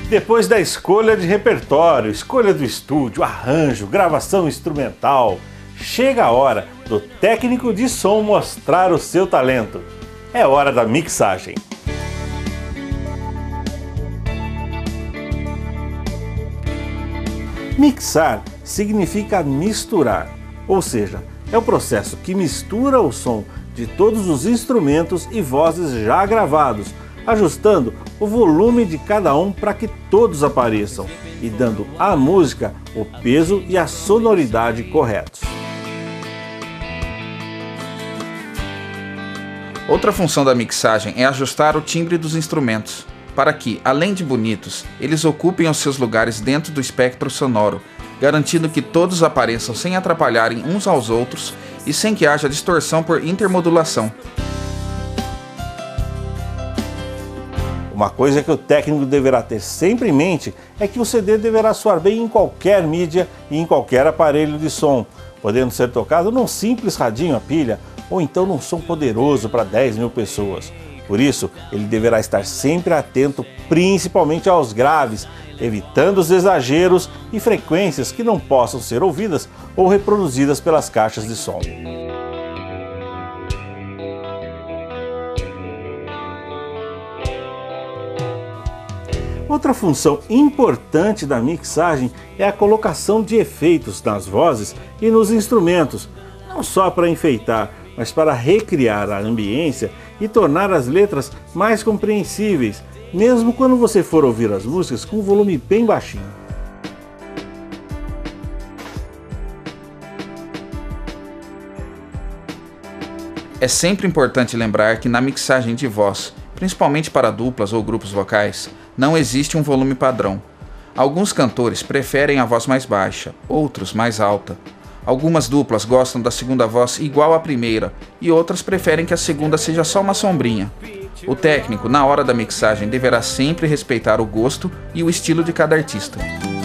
Depois da escolha de repertório, escolha do estúdio, arranjo, gravação instrumental, chega a hora do técnico de som mostrar o seu talento. É hora da mixagem. Mixar significa misturar, ou seja, é o processo que mistura o som de todos os instrumentos e vozes já gravados, ajustando o volume de cada um para que todos apareçam e dando à música o peso e a sonoridade corretos. Outra função da mixagem é ajustar o timbre dos instrumentos, para que, além de bonitos, eles ocupem os seus lugares dentro do espectro sonoro, garantindo que todos apareçam sem atrapalharem uns aos outros e sem que haja distorção por intermodulação. Uma coisa que o técnico deverá ter sempre em mente é que o CD deverá soar bem em qualquer mídia e em qualquer aparelho de som, podendo ser tocado num simples radinho a pilha ou então num som poderoso para 10.000 pessoas. Por isso, ele deverá estar sempre atento principalmente aos graves, evitando os exageros e frequências que não possam ser ouvidas ou reproduzidas pelas caixas de som. Outra função importante da mixagem é a colocação de efeitos nas vozes e nos instrumentos, não só para enfeitar, mas para recriar a ambiência e tornar as letras mais compreensíveis, mesmo quando você for ouvir as músicas com o volume bem baixinho. É sempre importante lembrar que na mixagem de voz, principalmente para duplas ou grupos vocais, não existe um volume padrão. Alguns cantores preferem a voz mais baixa, outros mais alta. Algumas duplas gostam da segunda voz igual à primeira e outras preferem que a segunda seja só uma sombrinha. O técnico, na hora da mixagem, deverá sempre respeitar o gosto e o estilo de cada artista.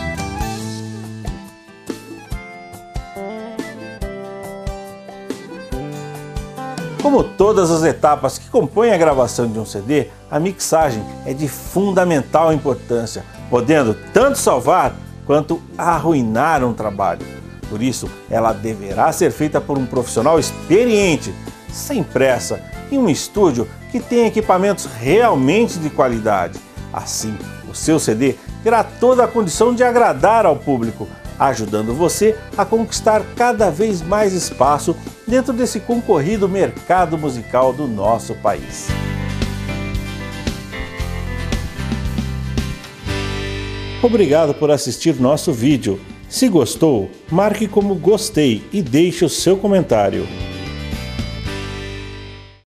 Como todas as etapas que compõem a gravação de um CD, a mixagem é de fundamental importância, podendo tanto salvar quanto arruinar um trabalho. Por isso, ela deverá ser feita por um profissional experiente, sem pressa, em um estúdio que tenha equipamentos realmente de qualidade. Assim, o seu CD terá toda a condição de agradar ao público, ajudando você a conquistar cada vez mais espaço dentro desse concorrido mercado musical do nosso país. Obrigado por assistir nosso vídeo. Se gostou, marque como gostei e deixe o seu comentário.